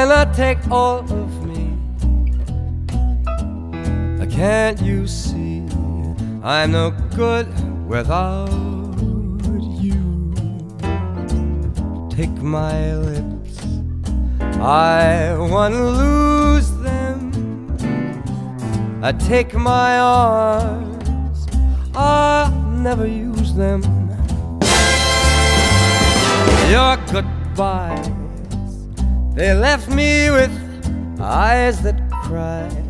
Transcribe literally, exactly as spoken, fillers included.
cannot take all of me. Can't you see I'm no good without you? Take my lips, I wanna lose them. I take my arms, I'll never use them. Your goodbyes, they left me with eyes that cry.